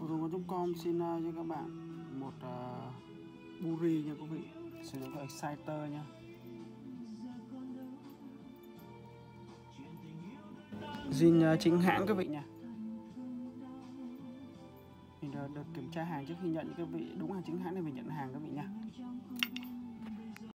Phường.com xin cho các bạn một buri nha quý vị, sử dụng cái exciter nha. Zin chính hãng các vị nha. Mình được kiểm tra hàng trước khi nhận, những các vị đúng hàng chính hãng thì mình nhận hàng các vị nha.